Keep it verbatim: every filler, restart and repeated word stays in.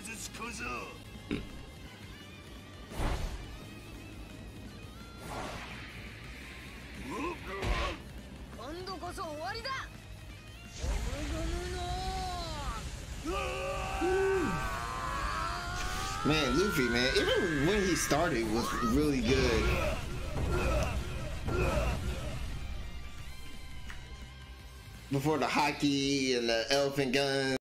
Man, Luffy, man, even when he started was really good. Before the hockey and the elephant gun.